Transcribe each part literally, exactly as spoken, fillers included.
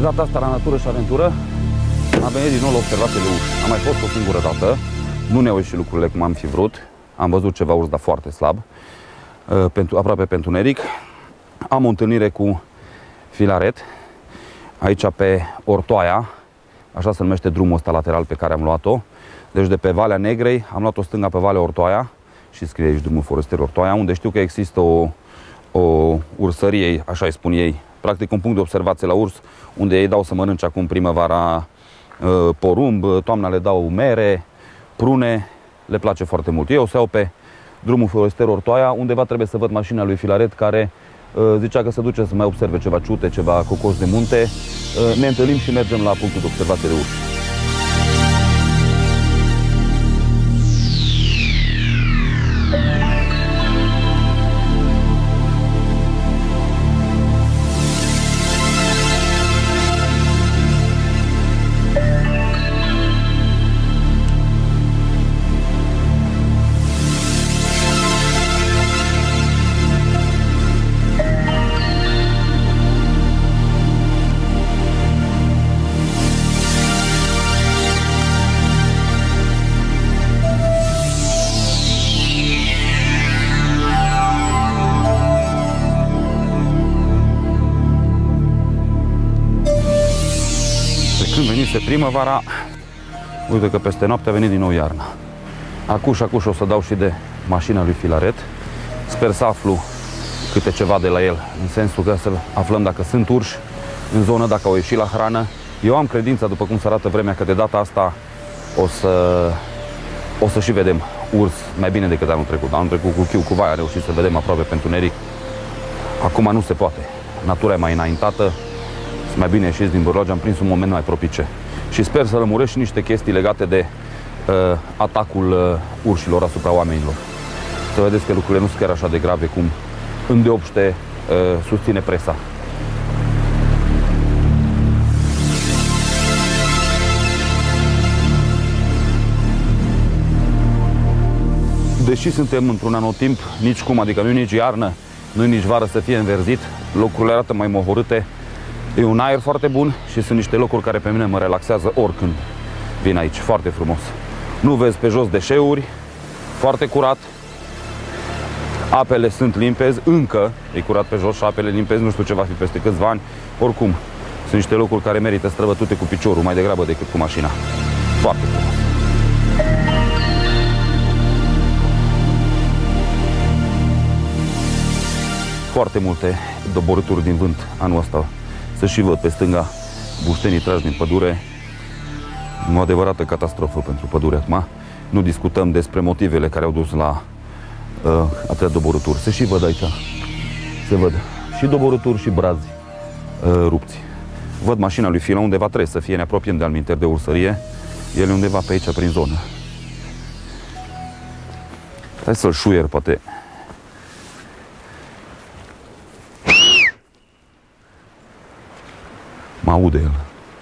data asta la Natură și Aventură am venit din nou la observație de urși. Am mai fost o singură dată, nu ne-au ieșit lucrurile cum am fi vrut. Am văzut ceva urs, dar foarte slab, pentru, aproape pe întuneric. Am o întâlnire cu filaret, aici pe Ortoaia, așa se numește drumul ăsta lateral pe care am luat-o. Deci de pe Valea Negrei am luat-o stânga pe Valea Ortoaia și scrie aici drumul forestier Ortoaia, unde știu că există o, o ursărie, așa îi spun ei, practic un punct de observație la urs, unde ei dau să mănânce acum primăvara porumb, toamna le dau mere, prune, le place foarte mult. Eu o să iau pe drumul forestier Ortoaia, undeva trebuie să văd mașina lui Filaret, care uh, zicea că se duce să mai observe ceva ciute, ceva cocoși de munte. Uh, ne întâlnim și mergem la punctul de observație de urși. Când venise primăvara, uite că peste noapte a venit din nou iarna. Acuș, acuș o să dau și de mașina lui Filaret. Sper să aflu câte ceva de la el, în sensul că să aflăm dacă sunt urși în zonă, dacă au ieșit la hrană. Eu am credința, după cum se arată vremea, că de data asta o să, o să și vedem urs mai bine decât anul trecut. Anul trecut cu chiu, cu vai, a reușit să vedem aproape pe întuneric. Acum nu se poate. Natura e mai înaintată. Mai bine ieșiți din Bârloage, am prins un moment mai propice. Și sper să lămuresc și niște chestii legate de uh, atacul uh, urșilor asupra oamenilor. Să vedeți că lucrurile nu sunt chiar așa de grave cum îndeopște uh, susține presa. Deși suntem într-un anotimp, nici cum, adică nu nici iarnă, nu nici vară să fie înverzit, locurile arată mai mohorâte. E un aer foarte bun și sunt niște locuri care pe mine mă relaxează oricând vin aici. Foarte frumos. Nu vezi pe jos deșeuri, foarte curat. Apele sunt limpezi, încă e curat pe jos și apele limpezi, nu știu ce va fi peste câțiva ani. Oricum, sunt niște locuri care merită străbătute cu piciorul mai degrabă decât cu mașina. Foarte frumos. Foarte multe doborâturi din vânt anul ăsta. Să și văd pe stânga buștenii tragi din pădure. O adevărată catastrofă pentru pădure acum. Nu discutăm despre motivele care au dus la uh, atâtea doborâturi. Se și văd aici. Se văd și doborâturi și brazi uh, rupți. Văd mașina lui Fila, undeva trebuie să fie, ne apropiem de alminteri de ursărie. El e undeva pe aici, prin zonă. Hai să-l șuier, poate. Mă aude el.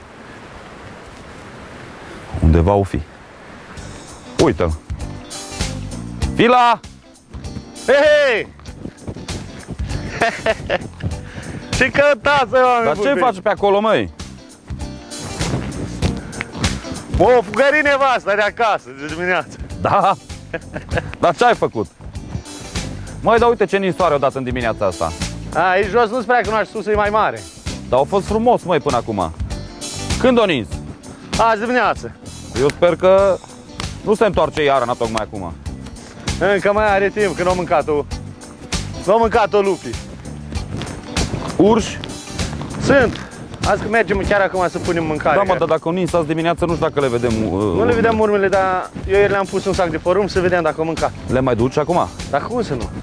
Undeva o fi. Uite-l. Fila! Hei! Ce căutați, oameni? Dar ce faci pe acolo, măi? Mă fugări nevasta de acasă, de dimineață. Da? Dar ce ai făcut? Măi, dar uite ce ninsoare o dat în dimineața asta. A, aici jos nu-ți prea cunoaște, sus e mai mare. Dar au fost frumos, măi, până acum. Când o nins? Azi dimineață. Eu sper că nu se întoarce iarna tocmai acum. Încă mai are timp, când au mâncat-o. N-au mâncat-o lupii. Urși? Sunt. Azi că mergem chiar acum să punem mâncare. Da, mă, dar dacă o nins azi dimineață, nu știu dacă le vedem. Uh, nu le vedem urmele, dar eu ieri le-am pus un sac de porumb să vedem dacă au mâncat. Le mai duci acum? Dar cum să nu?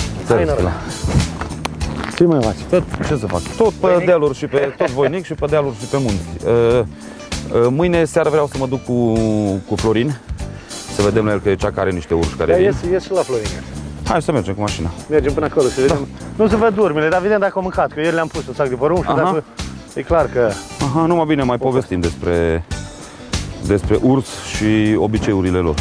Ce mai faci? Tot, ce să fac? Tot pe voinic? Dealuri și pe tot voinic și pe dealuri și pe munți. Uh, uh, mâine seară vreau să mă duc cu, cu Florin, să vedem la el că e cea care are niște urși care da, vin. ies, ies și la Florin. Hai să mergem cu mașina. Mergem până acolo să vedem. Da. Nu se văd urmele, dar vedem dacă au mâncat, că ieri le-am pus un sac de porumb și dacă e clar că... Aha, numai bine mai povestim despre, despre urs și obiceiurile lor.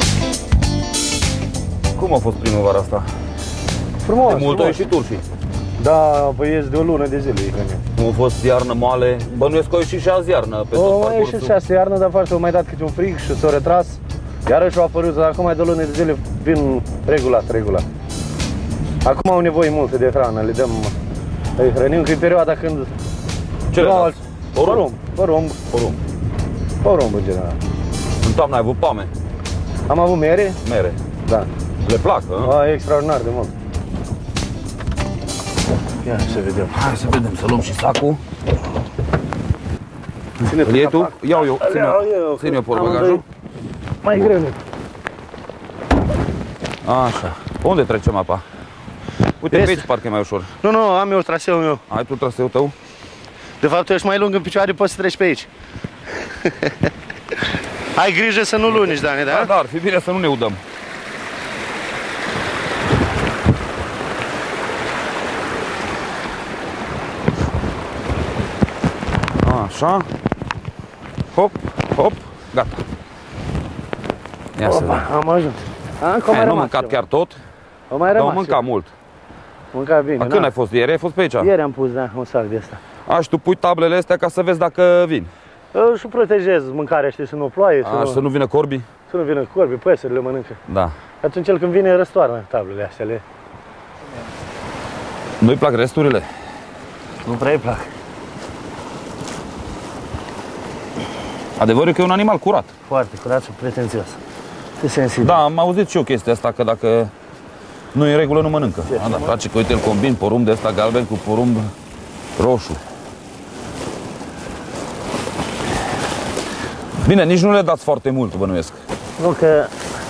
Cum a fost primăvara asta? Frumos, de mult frumos. au ieșit urșii. Da, păi ies de o lună de zile. Cum a fost iarnă moale, bănuiesc că a ieșit și azi iarnă pe tot O, mai parcursul. ieșit și asta iarnă, dar foarte au mai dat câte un frig și s-au retras. Iarăși au apărut, dar acum mai de o lună de zile vin regulat, regulat. Acum au nevoie multă de hrană, le dăm, îi hrănim, că e perioada când... Ce le nu dați? alți- Porumb? Porumb, porumb, Porumb. porumb în general. În toamnă ai avut pame, Am avut mere? mere. Da. Le plac, hă? A, e extraordinar de mult. Ia să vedem. Hai să vedem, să luăm și sacul. Ține Îl iei tu? Iau eu, țin Iau eu, eu, țin eu amândoi. portbagajul. Mai greu. Așa. Unde trecem apa? Uite, Este. pe aici parcă e mai ușor. Nu, nu, am eu traseul meu. Ai tu traseul tău? De fapt, tu ești mai lung în picioare, poți să treci pe aici. Ai grijă să nu lunici, Dani, da? Da, da, ar fi bine să nu ne udăm. Așa. Hop, hop, gata. Ia să vedem. Opa, am ajuns. A, încă Hai, mai nu rămas mâncat ceva. chiar tot, O mai dar rămas am mâncat ceva. mult. Mâncat bine, A, da. când ai fost? Ieri ai fost pe aici? Ieri am pus, da, un sac de asta. A, și tu pui tablele astea ca să vezi dacă vin. Eu și protejez mâncarea, știi, să nu ploaie, să, A, și să nu, nu vină corbii? să nu vină corbii, păsările mănâncă. Da. Atunci el când vine răstoarnă tablele astea, le... Nu-i plac resturile? Nu prea îi plac. Adevărul e că e un animal curat. Foarte curat și pretențios. E sensibil. Da, am auzit și eu chestia asta, că dacă nu e în regulă, nu mănâncă. A, da, place că uite, îl combin porumb de ăsta galben cu porumb roșu. Bine, nici nu le dați foarte mult, bănuiesc. Nu că...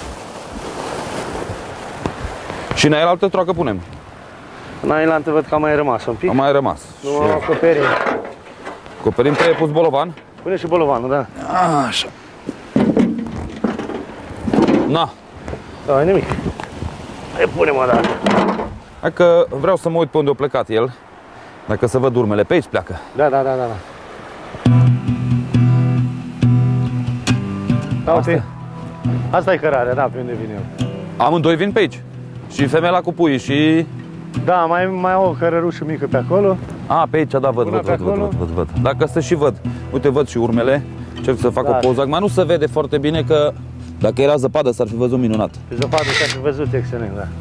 Și în aia altă troacă punem. Înainte văd că a mai rămas un pic. A mai rămas. Nu am acoperit. Acoperim, trebuie pus bolovan. Pune și bolovanul, da. Așa. Na, Da, nimic. Hai, pune mă, da. hai că vreau să mă uit pe unde a plecat el. Dacă să văd urmele, pe aici pleacă. Da, da, da, da. da. Da, uite. Asta e cărarea, da, pe unde vin eu. Amândoi vin pe aici. Și femeia cu pui și... Da, mai, mai au o cărărușă mică pe acolo. A, pe aici, da, văd, Una văd, pe văd, văd, acolo. văd, văd, văd. Dacă să și văd. Uite, văd și urmele. Încerc să fac Da. o poză. Acum nu se vede foarte bine, că dacă era zăpadă s-ar fi văzut minunat. Pe zăpadă s-a fi văzut excelent, da.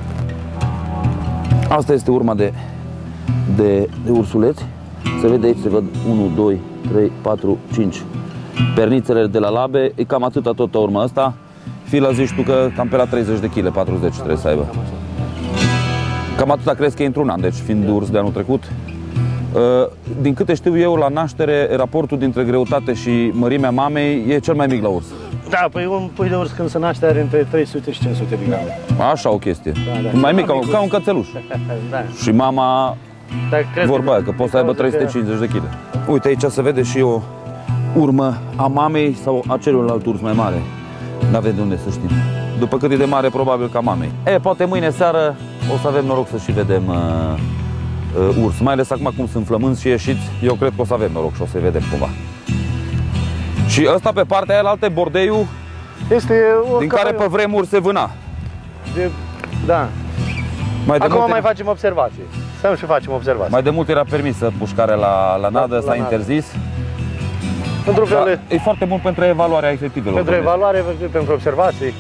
Asta este urma de, de, de ursuleți. Se vede aici, se văd unu, doi, trei, patru, cinci. Pernițele de la labe, e cam atâta tot urma asta. Fila zici tu că cam pe la treizeci de kilograme, patruzeci trebuie să aibă. Cam atâta crezi că e într-un an, deci fiind urs de anul trecut. Din câte știu eu, la naștere, raportul dintre greutate și mărimea mamei e cel mai mic la urs. Da, păi un pui de urs când se naște are între trei sute și cinci sute de grame. Așa o chestie. Da, da. Mai mic, Da, ca, un- ca un cățeluș. Da. Și mama, Dar crezi vorba aia, că poți să aibă trei sute cincizeci de kilograme. Uite, aici se vede și o urmă a mamei sau a celuilalt urs mai mare. N-avem de unde să știm. După cât e de mare, probabil ca mamei. E, poate mâine seară o să avem noroc să și vedem uh, uh, urs. Mai ales acum cum sunt flămânzi și ieșiți, eu cred că o să avem noroc și o să-i vedem cumva. Și ăsta pe partea aia alte bordeiul, Este o din care pe vremuri se vâna. de... Da. Mai de, Acum mult, mai facem observații. Stăm și facem observații. mai de mult era permisă pușcarea la, la nadă, la s-a nadă. interzis. Într-un fel, Dar de- e foarte bun pentru evaluarea efectivelor. pentru domnule. evaluare, pentru observații.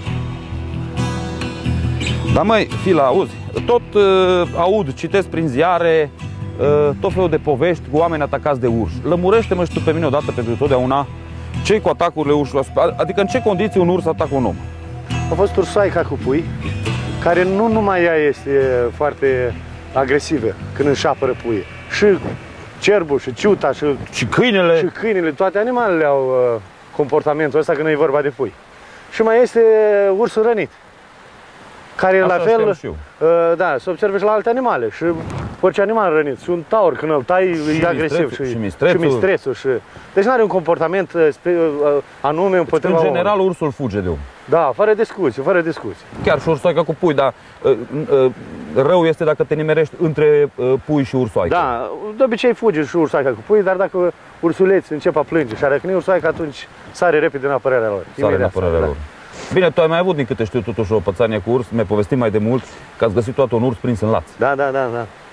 Dar măi, Fila, auzi, tot uh, aud, citesc prin ziare, uh, tot felul de povești cu oameni atacați de urși. Lămurește-mă și tu pe mine odată pentru totdeauna ce cu atacurile urșilor, adică în ce condiții un urs atacă un om. A fost ursoaica cu pui, care nu numai ea este foarte agresivă când își apără puii. Și cerbul, și ciuta, și, Și câinele. și câinile, toate animalele au uh, comportamentul ăsta când e vorba de pui. Și mai este ursul rănit, care Asta la fel, știam și eu. uh, da, se observă și la alte animale. Și orice animal rănit, și un taur când îl tai Și e agresiv. mistrețul, Și, și mistrețul. și mistrețul. Și... Deci nu are un comportament uh, spe- uh, anume împotriva În omului. general, ursul fuge de om. Da, fără discuție, fără discuție. Chiar și ursoaica cu pui, dar uh, uh, rău este dacă te nimerești între uh, pui și ursoaică. Da, de obicei fuge și ursoaica cu pui, dar dacă ursuleții încep a plânge și a răcni ursoaica, atunci sare repede în apărarea lor. Sare în Imediat, apărarea da. lor. Bine, tu ai mai avut, din câte știu, totuși o pățanie cu urs. Mi-ai povestit mai de mult că ați găsit toată un urs prins în laț. Da, da, da, da.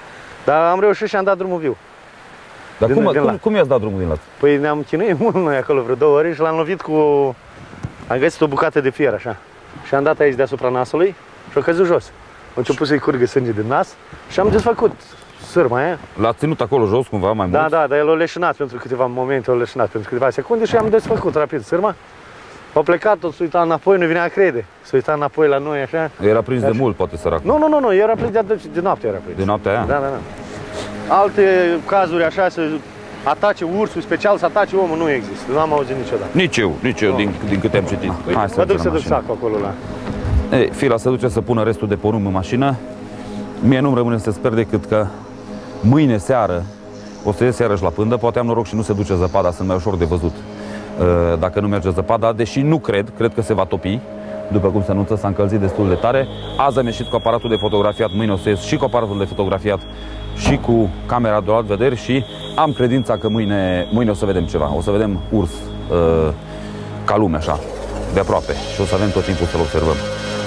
Dar am reușit și am dat drumul viu. Dar Din- cum, din cum, lat. cum i-ați dat drumul din lat? Păi ne-am chinuit mult noi acolo, vreo două ori și l-am lovit cu... Am găsit o bucată de fier așa. Și am dat aici deasupra nasului și a căzut jos. A început să-i curgă sânge din nas și am desfăcut sârma aia. L-ați ținut acolo jos cumva mai mult? Da, da, dar el a leșinat pentru câteva momente, a leșinat pentru câteva secunde și am desfăcut rapid sârma. A plecat, o s-a uitat înapoi, nu vinea a crede. S-a uitat înapoi la noi așa. Era prins de Așa. mult, poate sărac. Nu, nu, nu, nu, era prins de, de, de noapte era prins. De noaptea aia? Da, da, da. Alte cazuri așa să atace ursul, special să atace omul, nu există. Nu am auzit niciodată. Nici eu, nici eu, Nu. din, din câte am citit. Hai să Mă duc mergem să în duc mașină. sacul acolo la... Ei, Fila se duce să pună restul de porumb în mașină. Mie nu-mi rămâne să sper decât că mâine seară o să ies iarăși la pândă. Poate am noroc și nu se duce zăpada, sunt mai ușor de văzut uh, dacă nu merge zăpada, deși nu cred, cred că se va topi. După cum se anunță, s-a încălzit destul de tare. Azi am ieșit cu aparatul de fotografiat, mâine o să ies și cu aparatul de fotografiat și cu camera de luat vederi și am credința că mâine, mâine o să vedem ceva. O să vedem urs uh, ca lume, așa, de aproape, și o să avem tot timpul să-l observăm.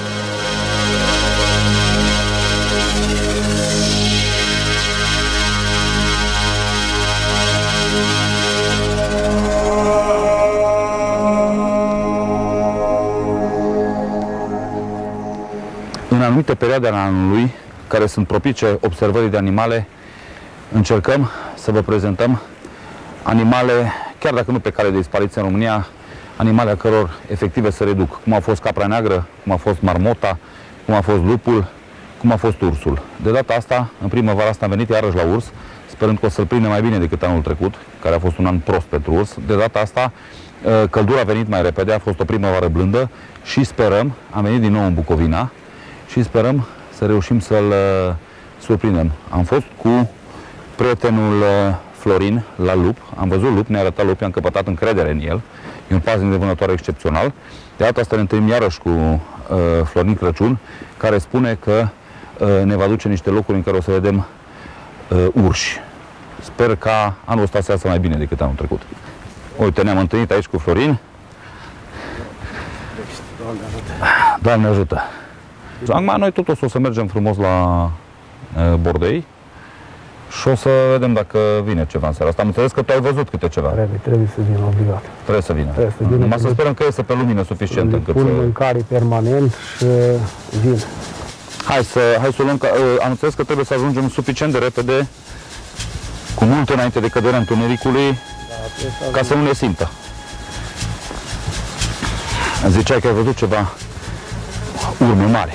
În anumite perioade ale anului, care sunt propice observării de animale, încercăm să vă prezentăm animale, chiar dacă nu pe cale de dispariție în România, animale a căror efective se reduc, cum a fost capra neagră, cum a fost marmota, cum a fost lupul, cum a fost ursul. De data asta, în primăvara asta am venit iarăși la urs, sperând că o să-l prindem mai bine decât anul trecut, care a fost un an prost pentru urs. De data asta, căldura a venit mai repede, a fost o primăvară blândă și sperăm, am venit din nou în Bucovina, și sperăm să reușim să-l surprindem. Am fost cu prietenul Florin la lup, am văzut lup, ne-a arătat lup, am căpătat încredere în el, e un paznic de vânătoare excepțional. De data asta ne întâlnim iarăși cu uh, Florin Crăciun, care spune că uh, ne va duce niște locuri în care o să vedem uh, urși. Sper ca anul ăsta să iasă mai bine decât anul trecut. Uite, ne-am întâlnit aici cu Florin. Doamne ajută! Acum noi totuși o să mergem frumos la uh, Bordei și o să vedem dacă vine ceva în seara asta. Am înțeles că tu ai văzut câte ceva. Trebuie, trebuie să vină obligat. Trebuie să vină. Trebuie să vină. Numai să sperăm că iese pe lumină suficientă Le încât pun să... mâncare permanent și vin. Hai să, hai să o luăm, ca, uh, am înțeles că trebuie să ajungem suficient de repede, cu mult înainte de căderea întunericului, ca să nu ne simtă. Ziceai că ai văzut ceva urme mari.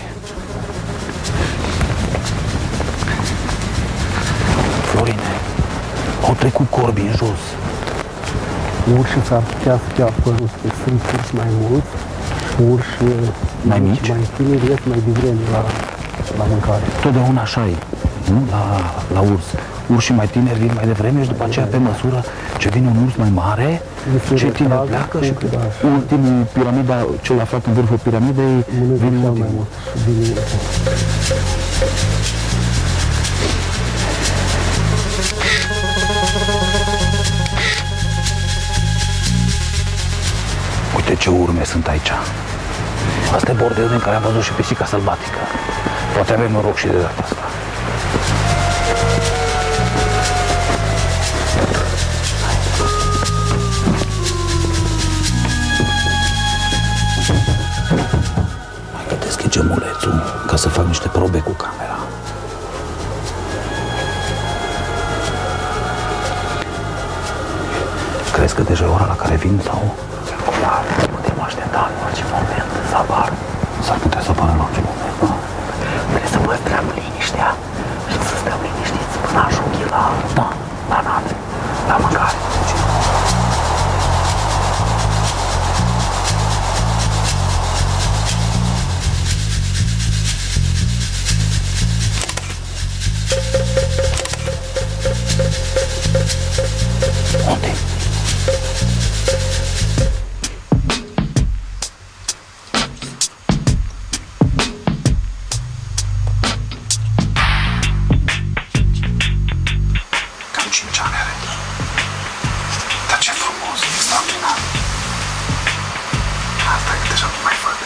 Florine, au trecut corbi în jos. Urșii s-ar putea să fie apărut, că sunt urși mai mulți și urși Mai mici? mai tineri ies mai devreme la, la mâncare. Totdeauna așa e, nu? La, la urs. Urșii mai tineri vin mai devreme și după aceea, pe măsură ce vine un urs mai mare, se cei tineri retrag, pleacă și da. ultimul piramida, cel aflat în vârful piramidei, Mănâncă vine cel mai ultimul. mult și vine ultimul. Uite ce urme sunt aici. Asta e bordeul în care am văzut și pisica sălbatică. Poate avem noroc și de data asta. Mai că deschid gemulețul ca să fac niște probe cu camera. Crezi că deja e ora la care vin sau? Clar, putem aștepta în orice moment să apară. S-ar putea să apară în orice moment, da? Trebuie să păstrăm liniștea și să stăm liniștiți până ajungi la, Da. la nață, la mâncare. Unde? Cam cinci ani are. Dar ce frumos, extraordinar. Asta e deja nu mai văd.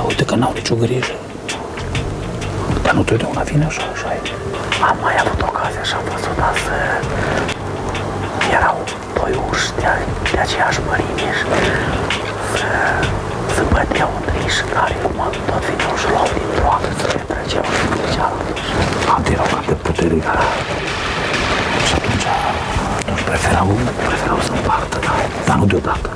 uite că n-au nicio grijă. Dar nu totdeauna vine așa, așa e. Am mai avut ocazia și am văzut azi. Erau doi urși de, de aceeași mărime și să, să băteau între ei și care cum tot vineau și luau din roată să le trăgeau și de cealaltă. Am erau cam de putere. Și atunci, atunci preferau, preferau să împartă, dar, dar nu deodată.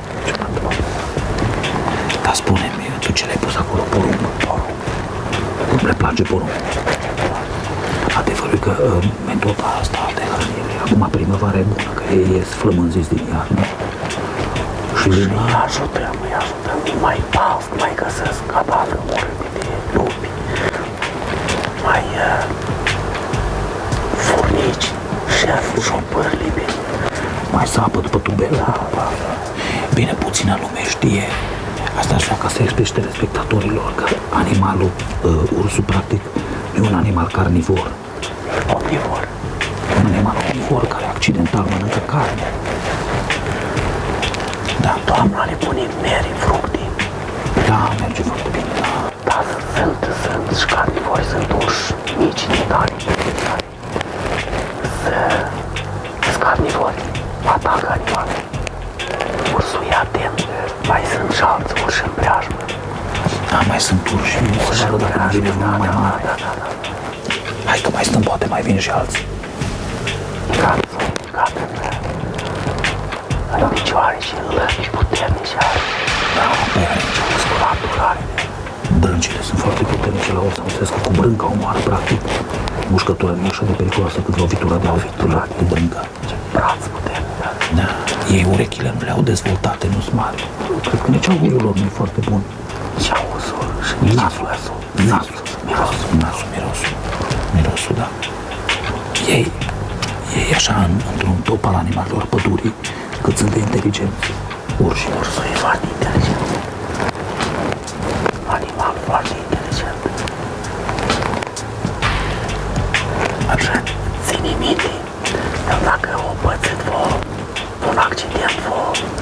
Dar spune-mi, tu ce le-ai pus acolo? Porumb? Porumb. Cum le place porumb? Adevărul că uh, metoda asta de hrănire, acum primăvara e bună, că ei ies flămânziți din iarnă. Și îi ajută, îi ajută. Mai paf, mai găsesc cadavre morți de lupi, mai uh, furnici, șerpi și pârlibi. Mai sapă după tubele. Bine, puțină lume știe. Asta așa ca să explice telespectatorilor că animalul, uh, ursul, practic, nu e un animal carnivor. Omnivor. E un animal omnivor care accidental mănâncă carne. Da, toamna le punem meri, fructe. Da, merge foarte bine, da. Da, sunt, sunt și carnivori, sunt urși mici, tari, tari. Sunt carnivori, atacă animale. Ursul e atent, mai sunt și alți urși în preajmă. Da, mai sunt urși, urși în preajmă, da, mai mare. Da, da, da. Hai că mai stăm, poate mai vin și alții. Gata, gata, în picioare și în lăbi puternice are. Da, păi are nicio musculatură, are. Brâncile sunt foarte puternice la urs, am înțeles că cu brânca omoară, practic. Mușcătura nu e așa de periculoasă cât lovitura de lovitura de brâncă. Ce braț puternic, da. Da, ei urechile nu le-au dezvoltate, nu sunt mari. Cred că nici auguriul lor nu e foarte bun. Nici auzul și nici nasul. Nasul, mirosul, nasul, mirosul. Mirosul, da. Ei, ei așa, în, într-un top al animalelor pădurii, cât sunt de inteligenți. Urși. Ursul e foarte inteligent. Animal foarte inteligent. Așa, ține minte, dar dacă o pățit vă, un accident vă...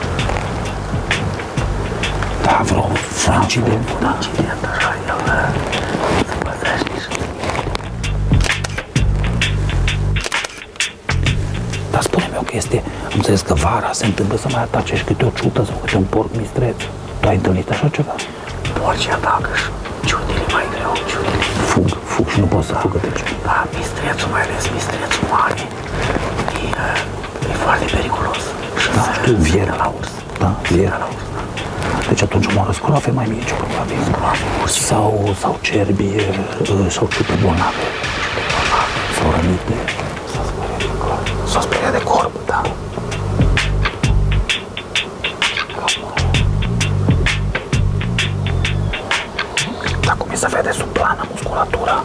Da, vreo un accident, un accident, așa, el se păzește și... Dar spune-mi o chestie, am înțeles că vara se întâmplă să mai atace și câte o ciută sau câte un porc mistreț. Tu ai întâlnit așa ceva? Porcii atacă și ciudele mai greu, ciudele. Fug, fug și nu pot să fugă de ciudele. Da, mistrețul, mai ales mistrețul mare, e, e foarte periculos. Și da, știu, vieră la urs. Da, vieră la urs. Deci atunci omoară scroafe mai mici, probabil. Scroafe, ursi. Sau, sau cerbi, sau ciupe bolnave. Sau rănite. S-o speria de corp, da. Dar cum e să vede sub plană musculatura?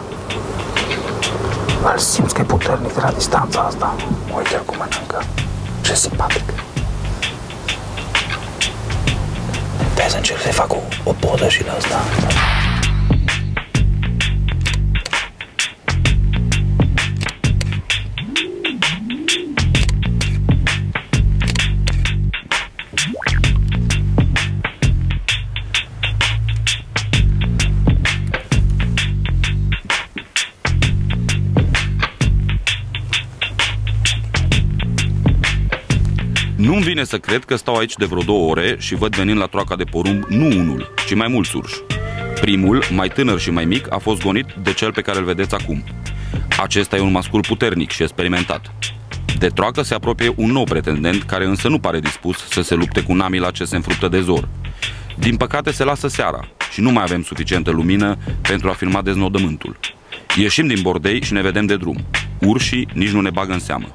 Îl simți că e puternic de la distanța asta. Uite-l cum mănâncă. Ce simpatic. Trebuie să încerc să-i fac o, o podă și la asta. Nu-mi vine să cred că stau aici de vreo două ore și văd venind la troaca de porumb nu unul, ci mai mulți urși. Primul, mai tânăr și mai mic, a fost gonit de cel pe care îl vedeți acum. Acesta e un mascul puternic și experimentat. De troacă se apropie un nou pretendent, care însă nu pare dispus să se lupte cu namila ce se înfruptă de zor. Din păcate se lasă seara și nu mai avem suficientă lumină pentru a filma deznodământul. Ieșim din bordei și ne vedem de drum. Urșii nici nu ne bagă în seamă.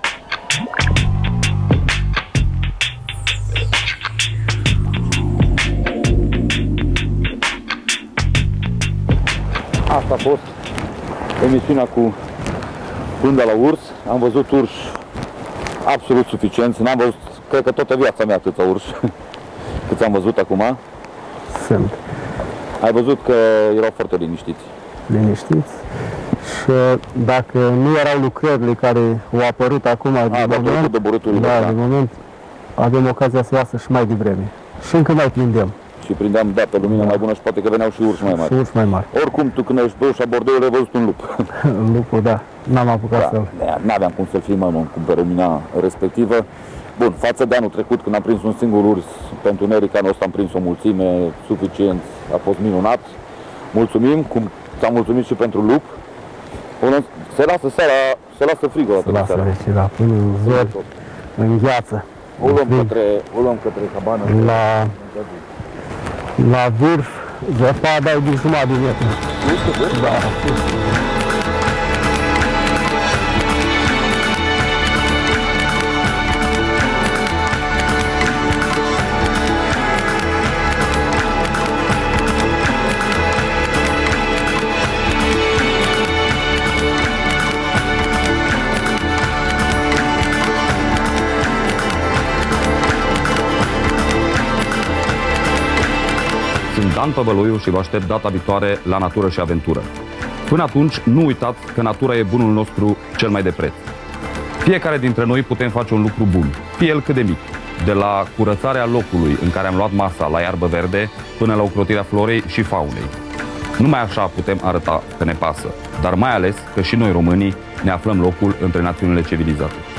Asta a fost emisiunea cu pânda la urs. Am văzut urși absolut suficienți. N-am văzut, cred că toată viața mea atâția urși cât am văzut acum. Sunt. Ai văzut că erau foarte liniștiți. Liniștiți. Și dacă nu erau lucrările care au apărut acum, A, de moment, de da, de moment avem ocazia să iasă și mai devreme. Și încă mai prindem. Și și prindeam, da, pe lumină mai bună și poate că veneau și urși mai mari. Și urși mai mari. Oricum, tu când ești pe ușa bordeului, ai văzut un lup. Lupul, da. N-am apucat Da, să-l... n-aveam cum să-l filmăm cum pe lumina respectivă. Bun, față de anul trecut, când am prins un singur urs pentru Neric, anul ăsta am prins o mulțime, suficient, a fost minunat. Mulțumim, cum ți-am mulțumit și pentru lup. Până se lasă seara, se lasă frigul la Să lasă, seara. deci, da, până în zori, în gheață. O luăm către, o luăm către cabană. La, la vârf, zăpada e din jumătate de metru. Da, Sunt Dan Păvăluiu și vă aștept data viitoare la Natură și Aventură. Până atunci, nu uitați că natura e bunul nostru cel mai de preț. Fiecare dintre noi putem face un lucru bun, fie el cât de mic. De la curățarea locului în care am luat masa la iarbă verde, până la ocrotirea florei și faunei. Numai așa putem arăta că ne pasă, dar mai ales că și noi românii ne aflăm locul între națiunile civilizate.